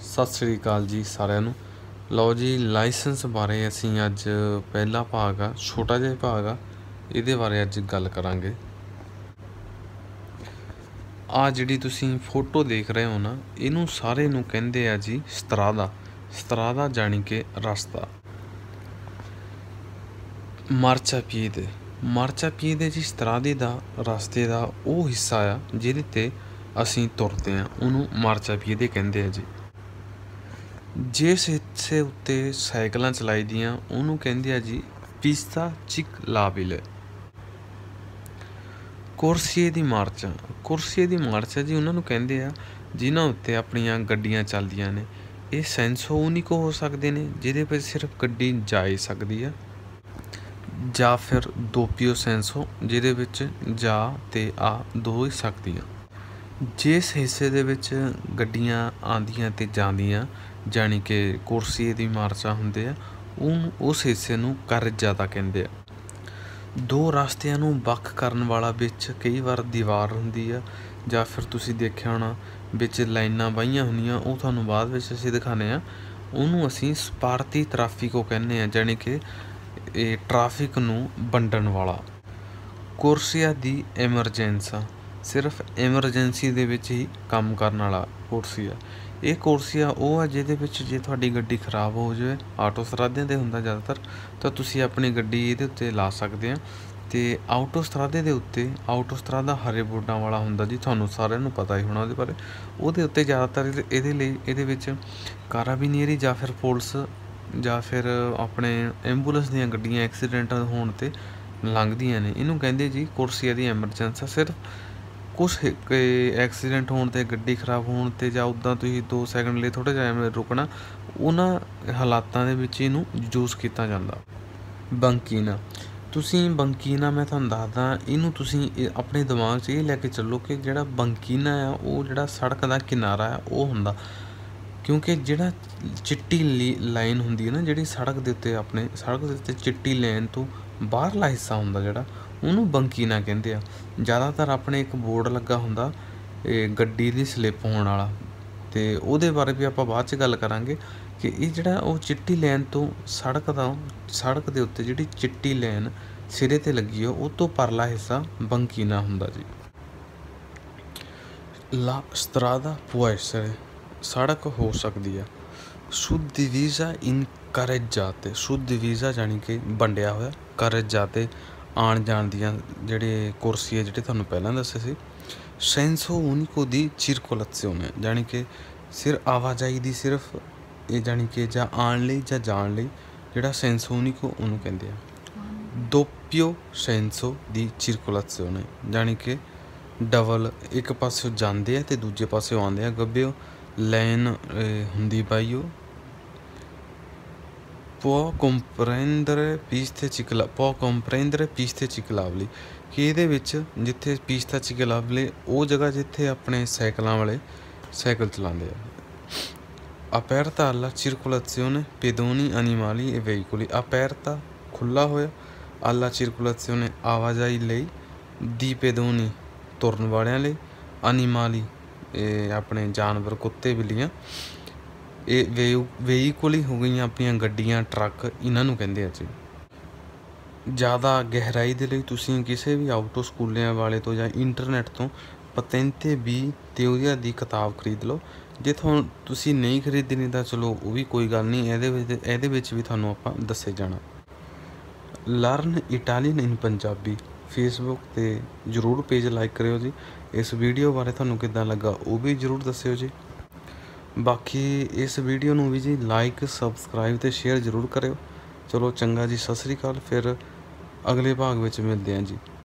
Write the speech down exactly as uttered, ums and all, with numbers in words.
सत श्री अकाल जी सारिਆਂ ਨੂੰ। ਲਓ ਜੀ, ਲਾਇਸੈਂਸ ਬਾਰੇ ਅਸੀਂ ਅੱਜ ਪਹਿਲਾ ਭਾਗ ਆ, ਛੋਟਾ ਜਿਹਾ ਭਾਗ ਆ, ਇਹਦੇ ਬਾਰੇ ਅੱਜ ਗੱਲ ਕਰਾਂਗੇ। ਆ ਜਿਹੜੀ ਤੁਸੀਂ ਫੋਟੋ ਦੇਖ ਰਹੇ ਹੋ ਨਾ, ਇਹਨੂੰ ਸਾਰੇ ਨੂੰ ਕਹਿੰਦੇ ਆ ਜੀ ਸਤਰਾਦਾ। ਸਤਰਾਦਾ ਜਾਣੀ ਕਿ ਰਸਤਾ। ਮਾਰਚਾਪੀede ਮਾਰਚਾਪੀede ਜੀ ਸਤਰਾਦੇ ਦਾ ਰਸਤੇ ਦਾ ਉਹ ਹਿੱਸਾ ਆ ਜਿਹਦੇ 'ਤੇ ਅਸੀਂ ਤੁਰਦੇ ਹਾਂ, ਉਹਨੂੰ ਮਾਰਚਾਪੀede ਕਹਿੰਦੇ ਆ ਜੀ। ਜਿਸ ਹਿੱਸੇ ਉੱਤੇ ਸਾਈਕਲਾਂ ਚਲਾਈ ਦੀਆਂ ਉਹਨੂੰ ਕਹਿੰਦੇ ਆ ਜੀ ਪੀਸਤਾ ਚਿਕਲਾਬਿਲੇ। ਕੋਰਸੀਏ ਦੀ ਮਾਰਚ ਕੋਰਸੀਏ ਦੀ ਮਾਰਚ ਜੀ ਉਹਨਾਂ ਨੂੰ ਕਹਿੰਦੇ ਆ ਜਿਨ੍ਹਾਂ ਉੱਤੇ ਆਪਣੀਆਂ ਗੱਡੀਆਂ ਚੱਲਦੀਆਂ ਨੇ। ਇਹ ਸੈਂਸੋ ਉਨੀਕੋ ਹੋ ਸਕਦੇ ਨੇ ਜਿਹਦੇ ਵਿੱਚ ਸਿਰਫ ਗੱਡੀ ਜਾ ਹੀ ਸਕਦੀ ਆ, ਜਾਂ ਫਿਰ ਦੋਪੀਓ ਸੈਂਸੋ ਜਿਹਦੇ ਵਿੱਚ ਜਾ ਅਤੇ ਆ ਦੋ ਹੀ ਸਕਦੀਆਂ। ਜਿਸ ਹਿੱਸੇ ਦੇ ਵਿੱਚ ਗੱਡੀਆਂ ਆਉਂਦੀਆਂ ਅਤੇ ਜਾਂਦੀਆਂ ਜਾਣੀ ਕਿ ਕੋਰਸੀਏ ਦੀ ਮਾਰਚਾਂ ਹੁੰਦੇ ਆ, ਉਹਨੂੰ ਉਸ ਹਿੱਸੇ ਨੂੰ ਕਾਰਜਜ਼ਾਦਾ ਕਹਿੰਦੇ ਆ। ਦੋ ਰਸਤਿਆਂ ਨੂੰ ਵੱਖ ਕਰਨ ਵਾਲਾ ਵਿੱਚ ਕਈ ਵਾਰ ਦੀਵਾਰ ਹੁੰਦੀ ਆ, ਜਾਂ ਫਿਰ ਤੁਸੀਂ ਦੇਖਿਆ ਹੋਣਾ ਵਿੱਚ ਲਾਈਨਾਂ ਵਾਹੀਆਂ ਹੁੰਦੀਆਂ, ਉਹ ਤੁਹਾਨੂੰ ਬਾਅਦ ਵਿੱਚ ਅਸੀਂ ਦਿਖਾਉਂਦੇ ਹਾਂ। ਉਹਨੂੰ ਅਸੀਂ ਸਪਾਰਤੀ ਟ੍ਰੈਫਿਕੋ ਕਹਿੰਦੇ ਹਾਂ, ਜਾਣੀ ਕਿ ਇਹ ਟ੍ਰੈਫਿਕ ਨੂੰ ਵੰਡਣ ਵਾਲਾ। ਕੋਰਸੀਆ ਦੀ ਐਮਰਜੈਂਸਾ ਸਿਰਫ ਐਮਰਜੈਂਸੀ ਦੇ ਵਿੱਚ ਹੀ ਕੰਮ ਕਰਨ ਵਾਲਾ ਕੋਰਸੀਆ। ਇਹ ਕੋਰਸੀਆ ਉਹ ਆ ਜਿਹਦੇ ਵਿੱਚ ਜੇ ਤੁਹਾਡੀ ਗੱਡੀ ਖਰਾਬ ਹੋ ਜਾਵੇ, ਆਟੋ ਸਟਰਾਦਿਆਂ 'ਤੇ ਹੁੰਦਾ ਜ਼ਿਆਦਾਤਰ, ਤਾਂ ਤੁਸੀਂ ਆਪਣੀ ਗੱਡੀ ਇਹਦੇ ਉੱਤੇ ਲਾ ਸਕਦੇ ਆ। ਅਤੇ ਆਊਟੋ ਸਟਰਾਦੇ ਦੇ ਉੱਤੇ ਆਊਟੋ ਸਟਰਾਦਾ ਹਰੇ ਬੋਰਡਾਂ ਵਾਲਾ ਹੁੰਦਾ ਜੀ, ਤੁਹਾਨੂੰ ਸਾਰਿਆਂ ਨੂੰ ਪਤਾ ਹੀ ਹੋਣਾ ਉਹਦੇ ਬਾਰੇ। ਉਹਦੇ ਉੱਤੇ ਜ਼ਿਆਦਾਤਰ ਇਹਦੇ ਲਈ ਇਹਦੇ ਵਿੱਚ ਕਾਰਾਬੀਨੀਅਰੀ ਜਾਂ ਫਿਰ ਪੁਲਿਸ ਜਾਂ ਫਿਰ ਆਪਣੇ ਐਂਬੂਲੈਂਸ ਦੀਆਂ ਗੱਡੀਆਂ ਐਕਸੀਡੈਂਟ ਹੋਣ 'ਤੇ ਲੰਘਦੀਆਂ ਨੇ। ਇਹਨੂੰ ਕਹਿੰਦੇ ਜੀ ਕੋਰਸੀਆ ਦੀ ਐਮਰਜੈਂਸੀ। ਸਿਰਫ ਕੁਛ ਐਕਸੀਡੈਂਟ ਹੋਣ 'ਤੇ, ਗੱਡੀ ਖਰਾਬ ਹੋਣ 'ਤੇ, ਜਾਂ ਉੱਦਾਂ ਤੁਸੀਂ ਦੋ ਸੈਕਿੰਡ ਲਈ ਥੋੜ੍ਹਾ ਜਿਹਾ ਐਵੇਂ ਰੁਕਣਾ, ਉਹਨਾਂ ਹਾਲਾਤਾਂ ਦੇ ਵਿੱਚ ਇਹਨੂੰ ਯੂਜ਼ ਕੀਤਾ ਜਾਂਦਾ। ਬੰਕੀਨਾ ਤੁਸੀਂ ਬੰਕੀਨਾ ਮੈਂ ਤੁਹਾਨੂੰ ਦੱਸਦਾ, ਇਹਨੂੰ ਤੁਸੀਂ ਆਪਣੇ ਦਿਮਾਗ 'ਚ ਇਹ ਲੈ ਕੇ ਚੱਲੋ ਕਿ ਜਿਹੜਾ ਬੰਕੀਨਾ ਆ ਉਹ ਜਿਹੜਾ ਸੜਕ ਦਾ ਕਿਨਾਰਾ ਆ ਉਹ ਹੁੰਦਾ, ਕਿਉਂਕਿ ਜਿਹੜਾ ਚਿੱਟੀ ਲੀ ਲਾਈਨ ਹੁੰਦੀ ਹੈ ਨਾ ਜਿਹੜੀ ਸੜਕ ਦੇ ਉੱਤੇ, ਆਪਣੇ ਸੜਕ ਦੇ ਉੱਤੇ ਚਿੱਟੀ ਲਾਈਨ ਤੋਂ ਬਾਹਰਲਾ ਹਿੱਸਾ ਹੁੰਦਾ ਜਿਹੜਾ, ਉਹਨੂੰ ਬੰਕੀਨਾ ਕਹਿੰਦੇ ਆ। ਜ਼ਿਆਦਾਤਰ ਆਪਣੇ ਇੱਕ ਬੋਰਡ ਲੱਗਾ ਹੁੰਦਾ ਇਹ ਗੱਡੀ ਦੀ ਸਲਿੱਪ ਹੋਣ ਵਾਲਾ, ਅਤੇ ਉਹਦੇ ਬਾਰੇ ਵੀ ਆਪਾਂ ਬਾਅਦ 'ਚ ਗੱਲ ਕਰਾਂਗੇ ਕਿ ਇਹ ਜਿਹੜਾ ਉਹ ਚਿੱਟੀ ਲਾਈਨ ਤੋਂ ਸੜਕ ਦਾ ਸੜਕ ਦੇ ਉੱਤੇ ਜਿਹੜੀ ਚਿੱਟੀ ਲਾਈਨ ਸਿਰੇ 'ਤੇ ਲੱਗੀ ਆ ਉਹ ਤੋਂ ਪਰਲਾ ਹਿੱਸਾ ਬੰਕੀਨਾ ਹੁੰਦਾ ਜੀ। ਲਾ ਸਤਰਾਦਾ ਪੁਐਸਰੇ ਸੜਕ ਹੋ ਸਕਦੀ ਆ। ਸੁਦੀਵੀਜ਼ਾ ਇਨ ਕਾਰਜਜ਼ਾਤੇ ਸੁਦੀਵੀਜ਼ਾ ਜਾਣੀ ਕਿ ਵੰਡਿਆ ਹੋਇਆ, ਕਾਰਜਜ਼ਾਤੇ ਆਉਣ ਜਾਣ ਦੀਆਂ ਜਿਹੜੇ ਕੋਰਸੀਏ ਜਿਹੜੇ ਤੁਹਾਨੂੰ ਪਹਿਲਾਂ ਦੱਸੇ ਸੀ। ਸੈਂਸੋ ਉਨੀਕੋ ਦੀ ਚਿਰਕੋਲੇਜ਼ਿਓਨੇ ਜਾਣੀ ਕਿ ਸਿਰ ਆਵਾਜਾਈ ਦੀ ਸਿਰਫ ਇਹ ਜਾਣੀ ਕਿ ਜਾਂ ਆਉਣ ਲਈ ਜਾਂ ਜਾਣ ਲਈ ਜਿਹੜਾ ਸੈਂਸੋ ਉਨੀਕੋ ਉਹਨੂੰ ਕਹਿੰਦੇ ਆ। ਦੋਪੀਓ ਸੈਂਸੋ ਦੀ ਚਿਰਕੋਲੇਜ਼ਿਓਨੇ ਜਾਣੀ ਕਿ ਡਬਲ, ਇੱਕ ਪਾਸਿਓਂ ਜਾਂਦੇ ਆ ਅਤੇ ਦੂਜੇ ਪਾਸਿਓਂ ਆਉਂਦੇ ਆ। ਗੱਬਿਓ ਲਾਈਨ ਹੁੰਦੀ ਪਾਈ ਉਹ ਪੋ ਕੰਪਰੈਂਦਰੇ ਪੀਸਤੇ ਚਿਕਲਾ ਪੋ ਕੰਪਰੈਂਦਰੇ ਪੀਸਤੇ ਚਿਕਲਾਬਲੀ, ਕਿ ਇਹਦੇ ਵਿੱਚ ਜਿੱਥੇ ਪੀਸਤਾ ਚਿਕਲਾਬਲੇ ਉਹ ਜਗ੍ਹਾ ਜਿੱਥੇ ਆਪਣੇ ਸਾਈਕਲਾਂ ਵਾਲੇ ਸਾਈਕਲ ਚਲਾਉਂਦੇ ਆ। ਅਪੈਰਤਾ alla circolazione pedoni animali e veicoli ਅਪੈਰਤਾ ਖੁੱਲ੍ਹਾ ਹੋਇਆ, alla circolazione ਆਵਾਜਾਈ ਲਈ, ਦੀ ਪੈਦੋਨੀ ਤੁਰਨ ਵਾਲਿਆਂ ਲਈ, ਅਨੀਮਾਲੀ ਇਹ ਆਪਣੇ ਜਾਨਵਰ ਕੁੱਤੇ ਬਿੱਲੀਆਂ, ਇਹ ਵੇ ਵਹੀਕੁਲੀ ਹੋ ਗਈਆਂ ਆਪਣੀਆਂ ਗੱਡੀਆਂ ਟਰੱਕ, ਇਹਨਾਂ ਨੂੰ ਕਹਿੰਦੇ ਆ ਜੀ। ਜ਼ਿਆਦਾ ਗਹਿਰਾਈ ਦੇ ਲਈ ਤੁਸੀਂ ਕਿਸੇ ਵੀ ਆਊਟੋ ਸਕੂਲਿਆਂ ਵਾਲੇ ਤੋਂ ਜਾਂ ਇੰਟਰਨੈਟ ਤੋਂ ਪਤੈਂਤੇ ਵੀ ਤੇਓਰੀਆ ਦੀ ਕਿਤਾਬ ਖਰੀਦ ਲਓ। ਜੇ ਤੁਹਾਨੂੰ ਤੁਸੀਂ ਨਹੀਂ ਖਰੀਦਣੀ ਤਾਂ ਚਲੋ ਉਹ ਵੀ ਕੋਈ ਗੱਲ ਨਹੀਂ, ਇਹਦੇ ਵਿੱਚ ਇਹਦੇ ਵਿੱਚ ਵੀ ਤੁਹਾਨੂੰ ਆਪਾਂ ਦੱਸੇ ਜਾਣਾ। Learn Italian in Punjabi Facebook 'ਤੇ ਜ਼ਰੂਰ ਪੇਜ ਲਾਈਕ ਕਰਿਓ ਜੀ। ਇਸ ਵੀਡੀਓ ਬਾਰੇ ਤੁਹਾਨੂੰ ਕਿੱਦਾਂ ਲੱਗਾ ਉਹ ਵੀ ਜ਼ਰੂਰ ਦੱਸਿਓ ਜੀ। ਬਾਕੀ ਇਸ ਵੀਡੀਓ ਨੂੰ ਵੀ ਜੀ ਲਾਈਕ, ਸਬਸਕ੍ਰਾਈਬ ਅਤੇ ਸ਼ੇਅਰ ਜ਼ਰੂਰ ਕਰਿਓ। ਚਲੋ ਚੰਗਾ ਜੀ, ਸਤਿ ਸ਼੍ਰੀ ਅਕਾਲ। ਫਿਰ ਅਗਲੇ ਭਾਗ ਵਿੱਚ ਮਿਲਦੇ ਹਾਂ ਜੀ।